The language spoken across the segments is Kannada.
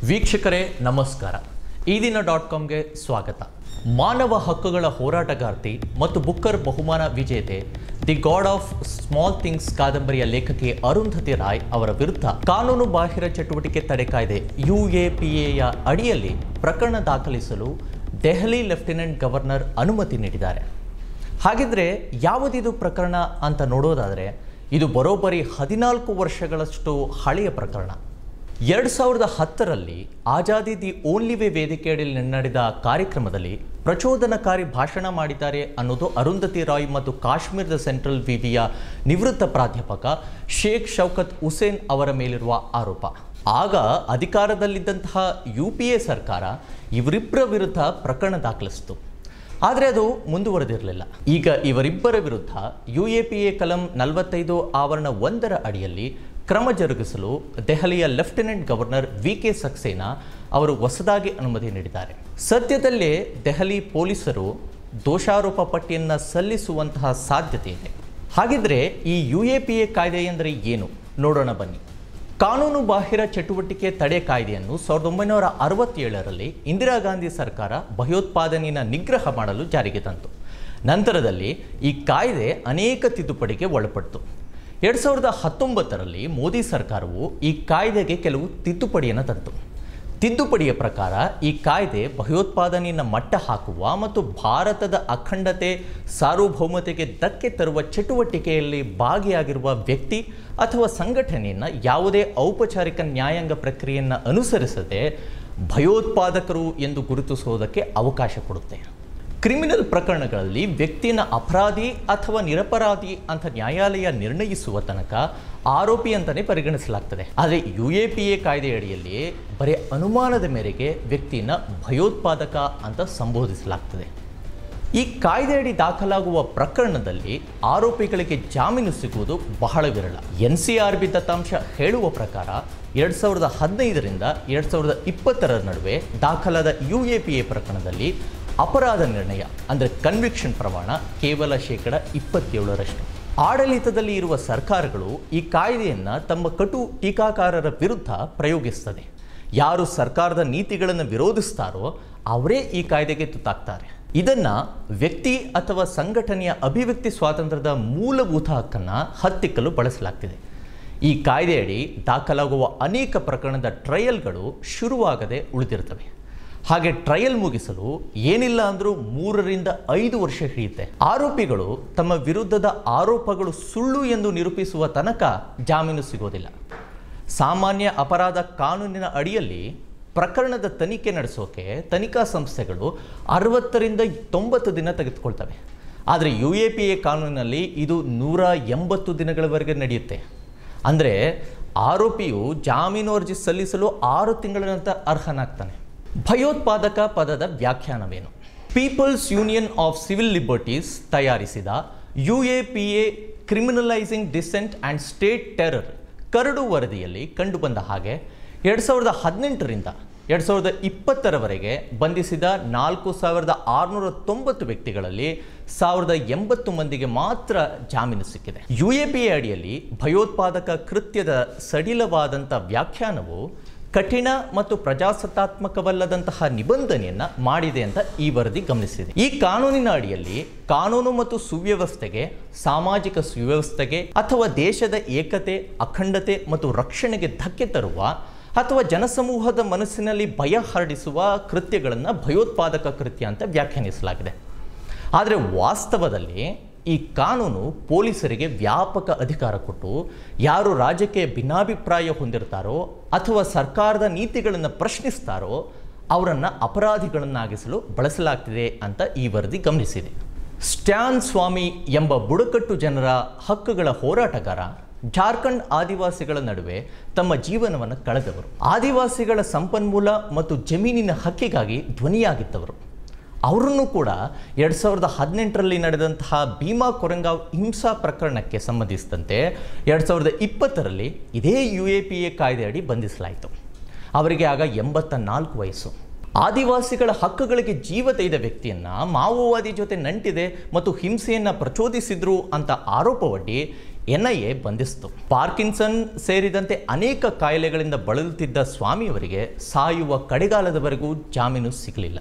ವೀಕ್ಷಕರೇ ನಮಸ್ಕಾರ. ಈ ದಿನ.comಗೆ ಸ್ವಾಗತ. ಮಾನವ ಹಕ್ಕುಗಳ ಹೋರಾಟಗಾರ್ತಿ ಮತ್ತು ಬುಕ್ಕರ್ ಬಹುಮಾನ ವಿಜೇತೆ the God of small things ಕಾದಂಬರಿಯ ಲೇಖಕಿ ಅರುಂಧತಿ ರಾಯ್ ಅವರ ವಿರುದ್ಧ ಕಾನೂನು ಬಾಹಿರ ಚಟುವಟಿಕೆ ತಡೆ ಕಾಯ್ದೆ UAPAಯ ಅಡಿಯಲ್ಲಿ ಪ್ರಕರಣ ದಾಖಲಿಸಲು ದೆಹಲಿ ಲೆಫ್ಟಿನೆಂಟ್ ಗವರ್ನರ್ ಅನುಮತಿ ನೀಡಿದ್ದಾರೆ. ಹಾಗಿದ್ರೆ ಯಾವುದಿದು ಪ್ರಕರಣ ಅಂತ ನೋಡೋದಾದರೆ ಇದು ಬರೋಬ್ಬರಿ 14 ವರ್ಷಗಳಷ್ಟು ಹಳೆಯ ಪ್ರಕರಣ. 2010ರಲ್ಲಿ ಆಜಾದಿ ದಿ ಓನ್ಲಿ ವೇ ವೇದಿಕೆಯಡಿಯಲ್ಲಿ ನಡೆದ ಕಾರ್ಯಕ್ರಮದಲ್ಲಿ ಪ್ರಚೋದನಕಾರಿ ಭಾಷಣ ಮಾಡಿದ್ದಾರೆ ಅನ್ನೋದು ಅರುಂಧತಿ ರಾಯ್ ಮತ್ತು ಕಾಶ್ಮೀರದ ಸೆಂಟ್ರಲ್ ವಿವಿಯ ನಿವೃತ್ತ ಪ್ರಾಧ್ಯಾಪಕ ಶೇಖ್ ಶೌಕತ್ ಹುಸೇನ್ ಅವರ ಮೇಲಿರುವ ಆರೋಪ. ಆಗ ಅಧಿಕಾರದಲ್ಲಿದ್ದಂತಹ UPA ಸರ್ಕಾರ ಇವರಿಬ್ಬರ ವಿರುದ್ಧ ಪ್ರಕರಣ ದಾಖಲಿಸಿತು. ಆದರೆ ಅದು ಮುಂದುವರೆದಿರಲಿಲ್ಲ. ಈಗ ಇವರಿಬ್ಬರ ವಿರುದ್ಧ UAPA ಕಲಂ 45 ಆವರಣ 1ರ ಅಡಿಯಲ್ಲಿ ಕ್ರಮ ಜರುಗಿಸಲು ದೆಹಲಿಯ ಲೆಫ್ಟಿನೆಂಟ್ ಗವರ್ನರ್ VK ಸಕ್ಸೇನಾ ಅವರು ಹೊಸದಾಗಿ ಅನುಮತಿ ನೀಡಿದ್ದಾರೆ. ಸದ್ಯದಲ್ಲೇ ದೆಹಲಿ ಪೊಲೀಸರು ದೋಷಾರೋಪ ಪಟ್ಟಿಯನ್ನು ಸಲ್ಲಿಸುವಂತಹ ಸಾಧ್ಯತೆ ಇದೆ. ಹಾಗಿದ್ರೆ ಈ UAPA ಕಾಯ್ದೆ ಎಂದರೆ ಏನು ನೋಡೋಣ ಬನ್ನಿ. ಕಾನೂನು ಬಾಹಿರ ಚಟುವಟಿಕೆ ತಡೆ ಕಾಯ್ದೆಯನ್ನು 1967ರಲ್ಲಿ ಇಂದಿರಾ ಗಾಂಧಿ ಸರ್ಕಾರ ಭಯೋತ್ಪಾದನೆಯನ್ನು ನಿಗ್ರಹ ಮಾಡಲು ಜಾರಿಗೆ ತಂತು. ನಂತರದಲ್ಲಿ ಈ ಕಾಯ್ದೆ ಅನೇಕ ತಿದ್ದುಪಡಿಗೆ ಒಳಪಟ್ಟಿತು. 2019ರಲ್ಲಿ ಮೋದಿ ಸರ್ಕಾರವು ಈ ಕಾಯ್ದೆಗೆ ಕೆಲವು ತಿದ್ದುಪಡಿಯನ್ನು ತಂತು. ತಿದ್ದುಪಡಿಯ ಪ್ರಕಾರ ಈ ಕಾಯ್ದೆ ಭಯೋತ್ಪಾದನೆಯನ್ನು ಮಟ್ಟ ಹಾಕುವ ಮತ್ತು ಭಾರತದ ಅಖಂಡತೆ ಸಾರ್ವಭೌಮತೆಗೆ ಧಕ್ಕೆ ತರುವ ಚಟುವಟಿಕೆಯಲ್ಲಿ ಭಾಗಿಯಾಗಿರುವ ವ್ಯಕ್ತಿ ಅಥವಾ ಸಂಘಟನೆಯನ್ನು ಯಾವುದೇ ಔಪಚಾರಿಕ ನ್ಯಾಯಾಂಗ ಪ್ರಕ್ರಿಯೆಯನ್ನು ಅನುಸರಿಸದೆ ಭಯೋತ್ಪಾದಕರು ಎಂದು ಗುರುತಿಸುವುದಕ್ಕೆ ಅವಕಾಶ ಕೊಡುತ್ತೆ. ಕ್ರಿಮಿನಲ್ ಪ್ರಕರಣಗಳಲ್ಲಿ ವ್ಯಕ್ತಿಯನ್ನು ಅಪರಾಧಿ ಅಥವಾ ನಿರಪರಾಧಿ ಅಂತ ನ್ಯಾಯಾಲಯ ನಿರ್ಣಯಿಸುವ ತನಕ ಆರೋಪಿ ಅಂತಲೇ ಪರಿಗಣಿಸಲಾಗ್ತದೆ. ಆದರೆ UAPA ಕಾಯ್ದೆಯಡಿಯಲ್ಲಿ ಬರೀ ಅನುಮಾನದ ಮೇರೆಗೆ ವ್ಯಕ್ತಿಯನ್ನು ಭಯೋತ್ಪಾದಕ ಅಂತ ಸಂಬೋಧಿಸಲಾಗ್ತದೆ. ಈ ಕಾಯ್ದೆಯಡಿ ದಾಖಲಾಗುವ ಪ್ರಕರಣದಲ್ಲಿ ಆರೋಪಿಗಳಿಗೆ ಜಾಮೀನು ಸಿಗುವುದು ಬಹಳ ವಿರಳ. NCRB ದತ್ತಾಂಶ ಹೇಳುವ ಪ್ರಕಾರ 2015ರಿಂದ 2020ರ ನಡುವೆ ದಾಖಲಾದ UAPA ಪ್ರಕರಣದಲ್ಲಿ ಅಪರಾಧ ನಿರ್ಣಯ ಅಂದರೆ ಕನ್ವಿಕ್ಷನ್ ಪ್ರಮಾಣ ಕೇವಲ 27%. ಆಡಳಿತದಲ್ಲಿ ಇರುವ ಸರ್ಕಾರಗಳು ಈ ಕಾಯ್ದೆಯನ್ನು ತಮ್ಮ ಕಟು ಟೀಕಾಕಾರರ ವಿರುದ್ಧ ಪ್ರಯೋಗಿಸ್ತದೆ. ಯಾರು ಸರ್ಕಾರದ ನೀತಿಗಳನ್ನು ವಿರೋಧಿಸ್ತಾರೋ ಅವರೇ ಈ ಕಾಯ್ದೆಗೆ ತುತ್ತಾಗ್ತಾರೆ. ಇದನ್ನು ವ್ಯಕ್ತಿ ಅಥವಾ ಸಂಘಟನೆಯ ಅಭಿವ್ಯಕ್ತಿ ಸ್ವಾತಂತ್ರ್ಯದ ಮೂಲಭೂತ ಹಕ್ಕನ್ನು ಹತ್ತಿಕ್ಕಲು ಬಳಸಲಾಗ್ತಿದೆ. ಈ ಕಾಯ್ದೆಯಡಿ ದಾಖಲಾಗುವ ಅನೇಕ ಪ್ರಕರಣದ ಟ್ರಯಲ್ಗಳು ಶುರುವಾಗದೆ ಉಳಿದಿರ್ತವೆ. ಹಾಗೆ ಟ್ರಯಲ್ ಮುಗಿಸಲು ಏನಿಲ್ಲ ಅಂದರೂ 3ರಿಂದ 5 ವರ್ಷ ಹಿಡಿಯುತ್ತೆ. ಆರೋಪಿಗಳು ತಮ್ಮ ವಿರುದ್ಧದ ಆರೋಪಗಳು ಸುಳ್ಳು ಎಂದು ನಿರೂಪಿಸುವ ತನಕ ಜಾಮೀನು ಸಿಗೋದಿಲ್ಲ. ಸಾಮಾನ್ಯ ಅಪರಾಧ ಕಾನೂನಿನ ಅಡಿಯಲ್ಲಿ ಪ್ರಕರಣದ ತನಿಖೆ ನಡೆಸೋಕೆ ತನಿಖಾ ಸಂಸ್ಥೆಗಳು 60ರಿಂದ 90 ದಿನ ತೆಗೆದುಕೊಳ್ತವೆ. ಆದರೆ UAPA ಕಾನೂನಿನಲ್ಲಿ ಇದು 180 ದಿನಗಳವರೆಗೆ ನಡೆಯುತ್ತೆ. ಅಂದರೆ ಆರೋಪಿಯು ಜಾಮೀನು ಅರ್ಜಿ ಸಲ್ಲಿಸಲು 6 ತಿಂಗಳ ನಂತರ ಅರ್ಹನಾಗ್ತಾನೆ. ಭಯೋತ್ಪಾದಕ ಪದದ ವ್ಯಾಖ್ಯಾನವೇನು? People's union of civil liberties ತಯಾರಿಸಿದ UAPA criminalising dissent and state terror ಕರಡು ವರದಿಯಲ್ಲಿ ಕಂಡುಬಂದ ಹಾಗೆ 2018ರಿಂದ 2020ರವರೆಗೆ ಬಂಧಿಸಿದ 4690 ವ್ಯಕ್ತಿಗಳಲ್ಲಿ 1080 ಮಂದಿಗೆ ಮಾತ್ರ ಜಾಮೀನು ಸಿಕ್ಕಿದೆ. UAPA ಅಡಿಯಲ್ಲಿ ಭಯೋತ್ಪಾದಕ ಕೃತ್ಯದ ಸಡಿಲವಾದಂಥ ವ್ಯಾಖ್ಯಾನವು ಕಠಿಣ ಮತ್ತು ಪ್ರಜಾಸತ್ತಾತ್ಮಕವಲ್ಲದಂತಹ ನಿಬಂಧನೆಯನ್ನು ಮಾಡಿದೆ ಅಂತ ಈ ವರದಿ ಗಮನಿಸಿದೆ. ಈ ಕಾನೂನಿನ ಅಡಿಯಲ್ಲಿ ಕಾನೂನು ಮತ್ತು ಸುವ್ಯವಸ್ಥೆಗೆ, ಸಾಮಾಜಿಕ ಸುವ್ಯವಸ್ಥೆಗೆ ಅಥವಾ ದೇಶದ ಏಕತೆ, ಅಖಂಡತೆ ಮತ್ತು ರಕ್ಷಣೆಗೆ ಧಕ್ಕೆ ತರುವ ಅಥವಾ ಜನಸಮೂಹದ ಮನಸ್ಸಿನಲ್ಲಿ ಭಯ ಹರಡಿಸುವ ಕೃತ್ಯಗಳನ್ನು ಭಯೋತ್ಪಾದಕ ಕೃತ್ಯ ಅಂತ ವ್ಯಾಖ್ಯಾನಿಸಲಾಗಿದೆ. ಆದರೆ ವಾಸ್ತವದಲ್ಲಿ ಈ ಕಾನೂನು ಪೊಲೀಸರಿಗೆ ವ್ಯಾಪಕ ಅಧಿಕಾರ ಕೊಟ್ಟು ಯಾರು ರಾಜ್ಯಕ್ಕೆ ಭಿನ್ನಾಭಿಪ್ರಾಯ ಹೊಂದಿರ್ತಾರೋ ಅಥವಾ ಸರ್ಕಾರದ ನೀತಿಗಳನ್ನು ಪ್ರಶ್ನಿಸ್ತಾರೋ ಅವರನ್ನು ಅಪರಾಧಿಗಳನ್ನಾಗಿಸಲು ಬಳಸಲಾಗ್ತಿದೆ ಅಂತ ಈ ವರದಿ ಗಮನಿಸಿದೆ. ಸ್ಟ್ಯಾನ್ ಸ್ವಾಮಿ ಎಂಬ ಬುಡಕಟ್ಟು ಜನರ ಹಕ್ಕುಗಳ ಹೋರಾಟಗಾರ ಜಾರ್ಖಂಡ್ ಆದಿವಾಸಿಗಳ ನಡುವೆ ತಮ್ಮ ಜೀವನವನ್ನು ಕಳೆದವರು. ಆದಿವಾಸಿಗಳ ಸಂಪನ್ಮೂಲ ಮತ್ತು ಜಮೀನಿನ ಹಕ್ಕಿಗಾಗಿ ಧ್ವನಿಯಾಗಿದ್ದವರು. ಅವರನ್ನು ಕೂಡ 2018ರಲ್ಲಿ ನಡೆದಂತಹ ಭೀಮಾ ಕೊರೆಗಾಂವ್ ಹಿಂಸಾ ಪ್ರಕರಣಕ್ಕೆ ಸಂಬಂಧಿಸಿದಂತೆ 2020ರಲ್ಲಿ ಇದೇ UAPA ಕಾಯ್ದೆಯಡಿ ಬಂಧಿಸಲಾಯಿತು. ಅವರಿಗೆ ಆಗ 84 ವಯಸ್ಸು. ಆದಿವಾಸಿಗಳ ಹಕ್ಕುಗಳಿಗೆ ಜೀವ ತೆಗೆದ ವ್ಯಕ್ತಿಯನ್ನು ಮಾವೋವಾದಿ ಜೊತೆ ನಂಟಿದೆ ಮತ್ತು ಹಿಂಸೆಯನ್ನು ಪ್ರಚೋದಿಸಿದ್ರು ಅಂತ ಆರೋಪವೊಡ್ಡಿ NIA ಬಂಧಿಸಿತು. ಪಾರ್ಕಿನ್ಸನ್ ಸೇರಿದಂತೆ ಅನೇಕ ಕಾಯಿಲೆಗಳಿಂದ ಬಳಲುತ್ತಿದ್ದ ಸ್ವಾಮಿಯವರಿಗೆ ಸಾಯುವ ಕಡೆಗಾಲದವರೆಗೂ ಜಾಮೀನು ಸಿಗಲಿಲ್ಲ.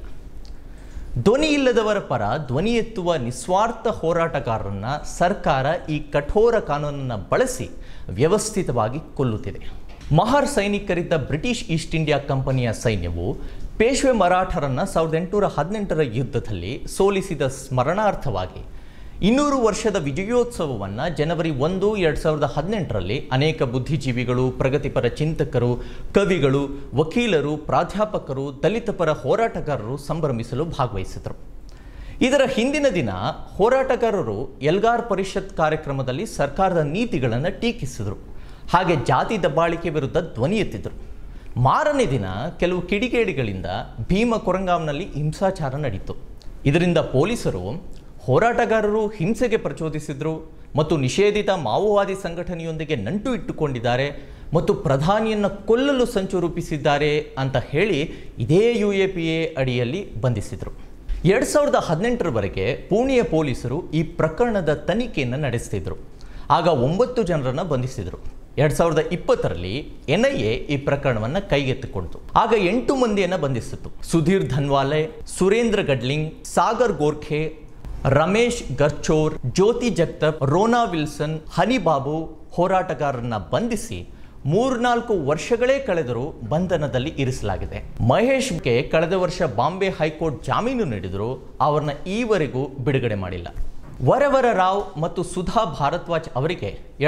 ಧ್ವನಿ ಇಲ್ಲದವರ ಪರ ಧ್ವನಿ ಎತ್ತುವ ನಿಸ್ವಾರ್ಥ ಹೋರಾಟಗಾರರನ್ನ ಸರ್ಕಾರ ಈ ಕಠೋರ ಕಾನೂನನ್ನು ಬಳಸಿ ವ್ಯವಸ್ಥಿತವಾಗಿ ಕೊಲ್ಲುತ್ತಿದೆ. ಮಹಾರ್ ಸೈನಿಕರಿದ್ದ ಬ್ರಿಟಿಷ್ ಈಸ್ಟ್ ಇಂಡಿಯಾ ಕಂಪನಿಯ ಸೈನ್ಯವು ಪೇಶ್ವೆ ಮರಾಠರನ್ನು 1818ರ ಯುದ್ಧದಲ್ಲಿ ಸೋಲಿಸಿದ ಸ್ಮರಣಾರ್ಥವಾಗಿ 200 ವರ್ಷದ ವಿಜಯೋತ್ಸವವನ್ನು ಜನವರಿ 1, 2018ರಲ್ಲಿ ಅನೇಕ ಬುದ್ಧಿಜೀವಿಗಳು, ಪ್ರಗತಿಪರ ಚಿಂತಕರು, ಕವಿಗಳು, ವಕೀಲರು, ಪ್ರಾಧ್ಯಾಪಕರು, ದಲಿತ ಪರ ಹೋರಾಟಗಾರರು ಸಂಭ್ರಮಿಸಲು ಭಾಗವಹಿಸಿದರು. ಇದರ ಹಿಂದಿನ ದಿನ ಹೋರಾಟಗಾರರು ಎಲ್ಗಾರ್ ಪರಿಷತ್ ಕಾರ್ಯಕ್ರಮದಲ್ಲಿ ಸರ್ಕಾರದ ನೀತಿಗಳನ್ನು ಟೀಕಿಸಿದರು. ಹಾಗೆ ಜಾತಿ ದಬ್ಬಾಳಿಕೆ ವಿರುದ್ಧ ಧ್ವನಿ ಎತ್ತಿದರು. ಮಾರನೇ ದಿನ ಕೆಲವು ಕಿಡಿಗೇಡಿಗಳಿಂದ ಭೀಮ ಕೊರಂಗಾಂನಲ್ಲಿ ಹಿಂಸಾಚಾರ ನಡೆಯಿತು. ಇದರಿಂದ ಪೊಲೀಸರು ಹೋರಾಟಗಾರರು ಹಿಂಸೆಗೆ ಪ್ರಚೋದಿಸಿದರು ಮತ್ತು ನಿಷೇಧಿತ ಮಾವೋವಾದಿ ಸಂಘಟನೆಯೊಂದಿಗೆ ನಂಟು ಇಟ್ಟುಕೊಂಡಿದ್ದಾರೆ ಮತ್ತು ಪ್ರಧಾನಿಯನ್ನು ಕೊಲ್ಲಲು ಸಂಚು ರೂಪಿಸಿದ್ದಾರೆ ಅಂತ ಹೇಳಿ ಇದೇ UAPA ಅಡಿಯಲ್ಲಿ ಬಂಧಿಸಿದರು. 2018ರವರೆಗೆ ಪುಣೆಯ ಪೊಲೀಸರು ಈ ಪ್ರಕರಣದ ತನಿಖೆಯನ್ನು ನಡೆಸ್ತಿದ್ರು. ಆಗ 9 ಜನರನ್ನು ಬಂಧಿಸಿದರು. 2020ರಲ್ಲಿ NIA ಈ ಪ್ರಕರಣವನ್ನು ಕೈಗೆತ್ತಿಕೊಂಡಿತು. ಆಗ 8 ಮಂದಿಯನ್ನು ಬಂಧಿಸಿತು. ಸುಧೀರ್ ಧನ್ವಾಲೆ, ಸುರೇಂದ್ರ ಗಡ್ಲಿಂಗ್, ಸಾಗರ್ ಗೋರ್ಖೆ, ರಮೇಶ್ ಗರ್ಚೋರ್, ಜ್ಯೋತಿ ಜಗತಾಪ್, ರೋನಾ ವಿಲ್ಸನ್, ಹನಿ ಬಾಬು ಹೋರಾಟಗಾರರನ್ನ ಬಂಧಿಸಿ 3-4 ವರ್ಷಗಳೇ ಕಳೆದರೂ ಬಂಧನದಲ್ಲಿ ಇರಿಸಲಾಗಿದೆ. ಮಹೇಶ್ಗೆ ಕಳೆದ ವರ್ಷ ಬಾಂಬೆ ಹೈಕೋರ್ಟ್ ಜಾಮೀನು ನೀಡಿದರೂ ಅವರನ್ನ ಈವರೆಗೂ ಬಿಡುಗಡೆ ಮಾಡಿಲ್ಲ. ವರವರ ರಾವ್ ಮತ್ತು ಸುಧಾ ಭಾರದ್ವಾಜ್ ಅವರಿಗೆ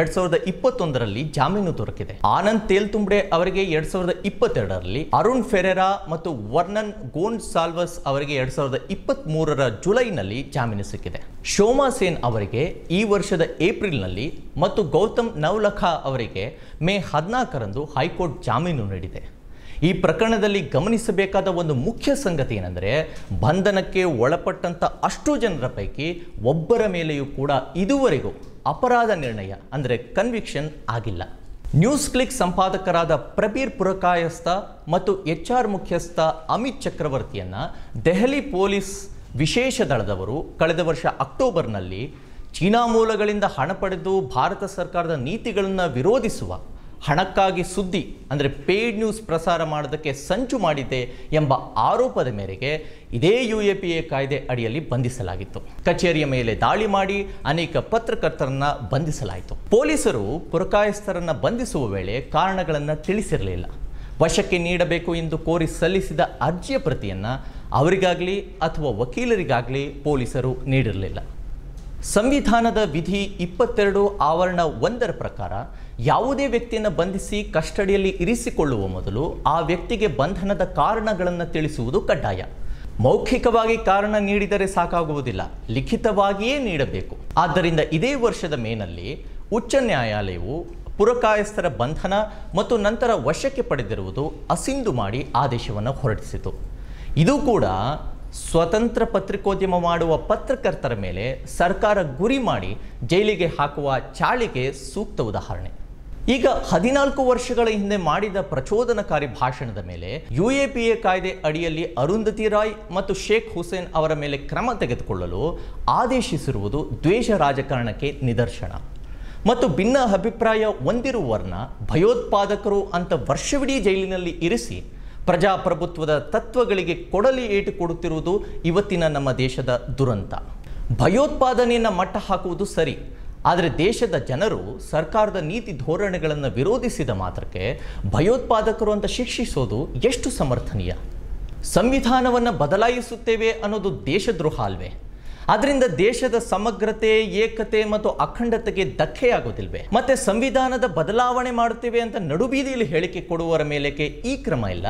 2021ರಲ್ಲಿ ಜಾಮೀನು ದೊರಕಿದೆ. ಆನಂದ್ ತೇಲ್ತುಂಬಡೆ ಅವರಿಗೆ 2022ರಲ್ಲಿ, ಅರುಣ್ ಫೆರೆರಾ ಮತ್ತು ವರ್ನನ್ ಗೋನ್ಸಾಲ್ವಸ್ ಅವರಿಗೆ 2023ರ ಜುಲೈನಲ್ಲಿ ಜಾಮೀನು ಸಿಕ್ಕಿದೆ. ಶೋಮಾ ಸೇನ್ ಅವರಿಗೆ ಈ ವರ್ಷದ ಏಪ್ರಿಲ್ನಲ್ಲಿ ಮತ್ತು ಗೌತಮ್ ನವಲಖಾ ಅವರಿಗೆ ಮೇ 14ರಂದು ಹೈಕೋರ್ಟ್ ಜಾಮೀನು ನೀಡಿದೆ. ಈ ಪ್ರಕರಣದಲ್ಲಿ ಗಮನಿಸಬೇಕಾದ ಒಂದು ಮುಖ್ಯ ಸಂಗತಿ ಏನೆಂದರೆ, ಬಂಧನಕ್ಕೆ ಒಳಪಟ್ಟಂಥ ಅಷ್ಟು ಜನರ ಪೈಕಿ ಒಬ್ಬರ ಮೇಲೆಯೂ ಕೂಡ ಇದುವರೆಗೂ ಅಪರಾಧ ನಿರ್ಣಯ ಅಂದರೆ ಕನ್ವಿಕ್ಷನ್ ಆಗಿಲ್ಲ. ನ್ಯೂಸ್ ಕ್ಲಿಕ್ ಸಂಪಾದಕರಾದ ಪ್ರಬೀರ್ ಪುರಕಾಯಸ್ಥ ಮತ್ತು HR ಮುಖ್ಯಸ್ಥ ಅಮಿತ್ ಚಕ್ರವರ್ತಿಯನ್ನು ದೆಹಲಿ ಪೊಲೀಸ್ ವಿಶೇಷ ದಳದವರು ಕಳೆದ ವರ್ಷ ಅಕ್ಟೋಬರ್ನಲ್ಲಿ ಚೀನಾ ಮೂಲಗಳಿಂದ ಹಣ ಪಡೆದು ಭಾರತ ಸರ್ಕಾರದ ನೀತಿಗಳನ್ನು ವಿರೋಧಿಸುವ ಹಣಕ್ಕಾಗಿ ಸುದ್ದಿ ಅಂದರೆ ಪೇಯ್ಡ್ ನ್ಯೂಸ್ ಪ್ರಸಾರ ಮಾಡೋದಕ್ಕೆ ಸಂಚು ಮಾಡಿದೆ ಎಂಬ ಆರೋಪದ ಮೇರೆಗೆ ಇದೇ UAPA ಕಾಯ್ದೆ ಅಡಿಯಲ್ಲಿ ಬಂಧಿಸಲಾಗಿತ್ತು. ಕಚೇರಿಯ ಮೇಲೆ ದಾಳಿ ಮಾಡಿ ಅನೇಕ ಪತ್ರಕರ್ತರನ್ನ ಬಂಧಿಸಲಾಯಿತು. ಪೊಲೀಸರು ಪುರಕಾಯಸ್ಥರನ್ನ ಬಂಧಿಸುವ ವೇಳೆ ಕಾರಣಗಳನ್ನು ತಿಳಿಸಿರಲಿಲ್ಲ. ವಶಕ್ಕೆ ನೀಡಬೇಕು ಎಂದು ಕೋರಿ ಸಲ್ಲಿಸಿದ ಅರ್ಜಿಯ ಪ್ರತಿಯನ್ನು ಅವರಿಗಾಗಲಿ ಅಥವಾ ವಕೀಲರಿಗಾಗಲಿ ಪೊಲೀಸರು ನೀಡಿರಲಿಲ್ಲ. ಸಂವಿಧಾನದ ವಿಧಿ 22 ಆವರಣ 1ರ ಪ್ರಕಾರ ಯಾವುದೇ ವ್ಯಕ್ತಿಯನ್ನು ಬಂಧಿಸಿ ಕಸ್ಟಡಿಯಲ್ಲಿ ಇರಿಸಿಕೊಳ್ಳುವ ಮೊದಲು ಆ ವ್ಯಕ್ತಿಗೆ ಬಂಧನದ ಕಾರಣಗಳನ್ನು ತಿಳಿಸುವುದು ಕಡ್ಡಾಯ. ಮೌಖಿಕವಾಗಿ ಕಾರಣ ನೀಡಿದರೆ ಸಾಕಾಗುವುದಿಲ್ಲ, ಲಿಖಿತವಾಗಿಯೇ ನೀಡಬೇಕು. ಆದ್ದರಿಂದ ಇದೇ ವರ್ಷದ ಮೇನಲ್ಲಿ ಉಚ್ಚ ನ್ಯಾಯಾಲಯವು ಪುರಕಾಯಸ್ಥರ ಬಂಧನ ಮತ್ತು ನಂತರ ವಶಕ್ಕೆ ಪಡೆದಿರುವುದು ಅಸಿಂಧು ಮಾಡಿ ಆದೇಶವನ್ನು ಹೊರಡಿಸಿತು. ಇದು ಕೂಡ ಸ್ವತಂತ್ರ ಪತ್ರಿಕೋದ್ಯಮ ಮಾಡುವ ಪತ್ರಕರ್ತರ ಮೇಲೆ ಸರ್ಕಾರ ಗುರಿ ಮಾಡಿ ಜೈಲಿಗೆ ಹಾಕುವ ಚಾಳಿಗೆ ಸೂಕ್ತ ಉದಾಹರಣೆ. ಈಗ 14 ವರ್ಷಗಳ ಹಿಂದೆ ಮಾಡಿದ ಪ್ರಚೋದನಕಾರಿ ಭಾಷಣದ ಮೇಲೆ UAPA ಕಾಯ್ದೆ ಅಡಿಯಲ್ಲಿ ಅರುಂಧತಿ ರಾಯ್ ಮತ್ತು ಶೇಖ್ ಹುಸೇನ್ ಅವರ ಮೇಲೆ ಕ್ರಮ ತೆಗೆದುಕೊಳ್ಳಲು ಆದೇಶಿಸಿರುವುದು ದ್ವೇಷ ರಾಜಕಾರಣಕ್ಕೆ ನಿದರ್ಶನ. ಮತ್ತು ಭಿನ್ನ ಅಭಿಪ್ರಾಯ ಹೊಂದಿರುವವರನ್ನ ಭಯೋತ್ಪಾದಕರು ಅಂತ ವರ್ಷವಿಡೀ ಜೈಲಿನಲ್ಲಿ ಇರಿಸಿ ಪ್ರಜಾಪ್ರಭುತ್ವದ ತತ್ವಗಳಿಗೆ ಕೊಡಲಿ ಏಟು ಕೊಡುತ್ತಿರುವುದು ಇವತ್ತಿನ ನಮ್ಮ ದೇಶದ ದುರಂತ. ಭಯೋತ್ಪಾದನೆಯನ್ನು ಮಟ್ಟ ಹಾಕುವುದು ಸರಿ, ಆದರೆ ದೇಶದ ಜನರು ಸರ್ಕಾರದ ನೀತಿ ಧೋರಣೆಗಳನ್ನು ವಿರೋಧಿಸಿದ ಮಾತ್ರಕ್ಕೆ ಭಯೋತ್ಪಾದಕರು ಅಂತ ಶಿಕ್ಷಿಸೋದು ಎಷ್ಟು ಸಮರ್ಥನೀಯ? ಸಂವಿಧಾನವನ್ನು ಬದಲಾಯಿಸುತ್ತೇವೆ ಅನ್ನೋದು ದೇಶದ್ರೋಹ ಅಲ್ವೇ? ಅದರಿಂದ ದೇಶದ ಸಮಗ್ರತೆ, ಏಕತೆ ಮತ್ತು ಅಖಂಡತೆಗೆ ಧಕ್ಕೆಯಾಗೋದಿಲ್ವೇ? ಮತ್ತೆ ಸಂವಿಧಾನದ ಬದಲಾವಣೆ ಮಾಡುತ್ತೇವೆ ಅಂತ ನಡುಬೀದಿಯಲ್ಲಿ ಹೇಳಿಕೆ ಕೊಡುವವರ ಮೇಲಕ್ಕೆ ಈ ಕ್ರಮ ಇಲ್ಲ.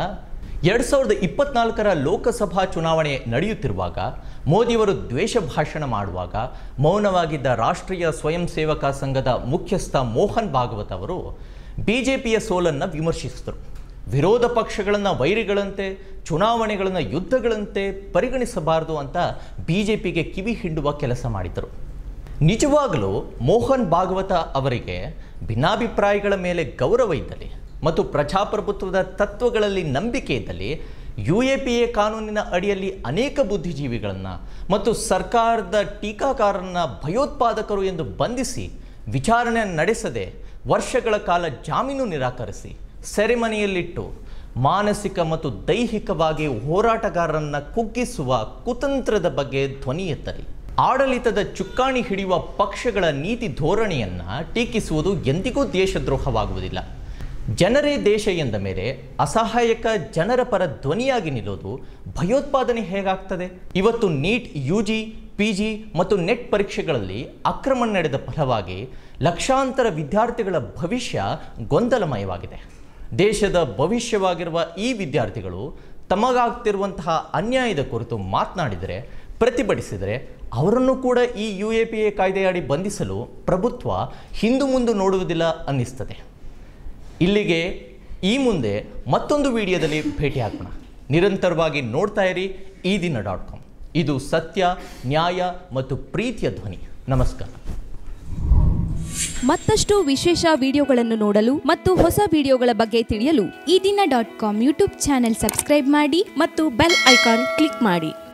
2024ರ ಲೋಕಸಭಾ ಚುನಾವಣೆ ನಡೆಯುತ್ತಿರುವಾಗ ಮೋದಿಯವರು ದ್ವೇಷ ಭಾಷಣ ಮಾಡುವಾಗ ಮೌನವಾಗಿದ್ದ ರಾಷ್ಟ್ರೀಯ ಸ್ವಯಂ ಸೇವಕ ಸಂಘದ ಮುಖ್ಯಸ್ಥ ಮೋಹನ್ ಭಾಗವತ್ ಅವರು BJPಯ ಸೋಲನ್ನು ವಿಮರ್ಶಿಸಿದರು. ವಿರೋಧ ಪಕ್ಷಗಳನ್ನು ವೈರಿಗಳಂತೆ, ಚುನಾವಣೆಗಳನ್ನು ಯುದ್ಧಗಳಂತೆ ಪರಿಗಣಿಸಬಾರದು ಅಂತ BJPಗೆ ಕಿವಿ ಹಿಂಡುವ ಕೆಲಸ ಮಾಡಿದರು. ನಿಜವಾಗಲೂ ಮೋಹನ್ ಭಾಗವತ ಅವರಿಗೆ ಭಿನ್ನಾಭಿಪ್ರಾಯಗಳ ಮೇಲೆ ಗೌರವ ಇದ್ದಲ್ಲಿ ಮತ್ತು ಪ್ರಜಾಪ್ರಭುತ್ವದ ತತ್ವಗಳಲ್ಲಿ ನಂಬಿಕೆ ಇದ್ದಲ್ಲಿ UAPA ಕಾನೂನಿನ ಅಡಿಯಲ್ಲಿ ಅನೇಕ ಬುದ್ಧಿಜೀವಿಗಳನ್ನು ಮತ್ತು ಸರ್ಕಾರದ ಟೀಕಾಕಾರರನ್ನು ಭಯೋತ್ಪಾದಕರು ಎಂದು ಬಂಧಿಸಿ ವಿಚಾರಣೆ ನಡೆಸದೆ ವರ್ಷಗಳ ಕಾಲ ಜಾಮೀನು ನಿರಾಕರಿಸಿ ಸೆರೆಮನೆಯಲ್ಲಿಟ್ಟು ಮಾನಸಿಕ ಮತ್ತು ದೈಹಿಕವಾಗಿ ಹೋರಾಟಗಾರರನ್ನು ಕುಗ್ಗಿಸುವ ಕುತಂತ್ರದ ಬಗ್ಗೆ ಧ್ವನಿ ಎತ್ತಲಿ. ಆಡಳಿತದ ಚುಕ್ಕಾಣಿ ಹಿಡಿಯುವ ಪಕ್ಷಗಳ ನೀತಿ ಧೋರಣೆಯನ್ನು ಟೀಕಿಸುವುದು ಎಂದಿಗೂ ದೇಶದ್ರೋಹವಾಗುವುದಿಲ್ಲ. ಜನರೇ ದೇಶ ಎಂದ ಮೇಲೆ ಅಸಹಾಯಕ ಜನರ ಪರ ಧ್ವನಿಯಾಗಿ ನಿಲ್ಲೋದು ಭಯೋತ್ಪಾದನೆ ಹೇಗಾಗ್ತದೆ? ಇವತ್ತು ನೀಟ್, UG, PG ಮತ್ತು ನೆಟ್ ಪರೀಕ್ಷೆಗಳಲ್ಲಿ ಅಕ್ರಮ ನಡೆದ ಫಲವಾಗಿ ಲಕ್ಷಾಂತರ ವಿದ್ಯಾರ್ಥಿಗಳ ಭವಿಷ್ಯ ಗೊಂದಲಮಯವಾಗಿದೆ. ದೇಶದ ಭವಿಷ್ಯವಾಗಿರುವ ಈ ವಿದ್ಯಾರ್ಥಿಗಳು ತಮಗಾಗ್ತಿರುವಂತಹ ಅನ್ಯಾಯದ ಕುರಿತು ಮಾತನಾಡಿದರೆ, ಪ್ರತಿಭಟಿಸಿದರೆ ಅವರನ್ನು ಕೂಡ ಈ UAPA ಕಾಯ್ದೆಯಡಿ ಬಂಧಿಸಲು ಪ್ರಭುತ್ವ ಹಿಂದು ಮುಂದೆ ನೋಡುವುದಿಲ್ಲ ಅನ್ನಿಸ್ತದೆ. ಇಲ್ಲಿಗೆ ಈ ಮುಂದೆ ಮತ್ತೊಂದು ವಿಡಿಯೋದಲ್ಲಿ ಭೇಟಿಯಾಗೋಣ. ನಿರಂತರವಾಗಿ ನೋಡ್ತಾ ಇರಿ ಈದಿನ.com. ಇದು ಸತ್ಯ, ನ್ಯಾಯ ಮತ್ತು ಪ್ರೀತಿಯ ಧ್ವನಿ. ನಮಸ್ಕಾರ. ಮತ್ತಷ್ಟು ವಿಶೇಷ ವಿಡಿಯೋಗಳನ್ನು ನೋಡಲು ಮತ್ತು ಹೊಸ ವಿಡಿಯೋಗಳ ಬಗ್ಗೆ ತಿಳಿಯಲು ಈದಿನ.com ಯೂಟ್ಯೂಬ್ ಚಾನೆಲ್ ಸಬ್ಸ್ಕ್ರೈಬ್ ಮಾಡಿ ಮತ್ತು ಬೆಲ್ ಐಕಾನ್ ಕ್ಲಿಕ್ ಮಾಡಿ.